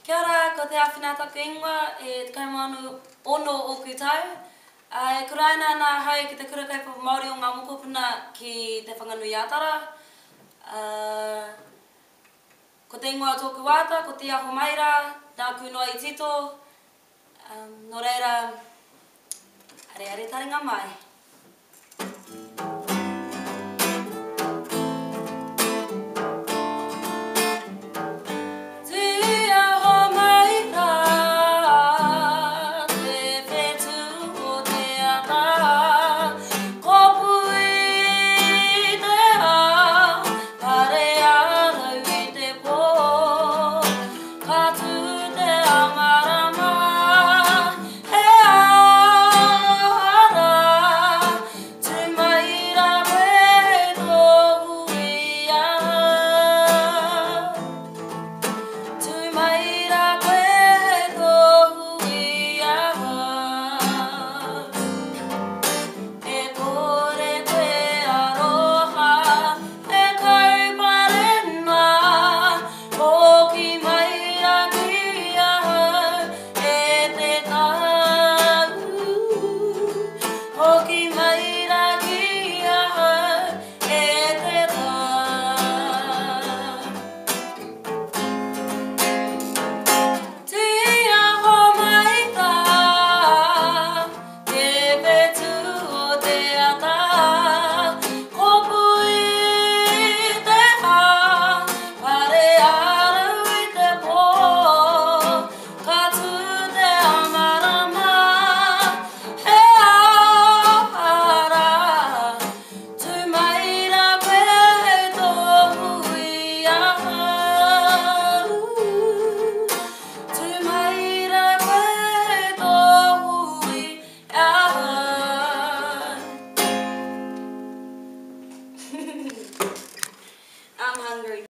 Kia ora, ko te awhinataku ingoa, te kaimanu ono o kutau. E kuraina nā hai ki te kurakaipa Māori o ngā mokopuna ki te whanganui ātara. Ko te ingoa tōku wāta, ko te aho maira, nā kunoa I tito. Nō reira, are taringa mai. I'm hungry.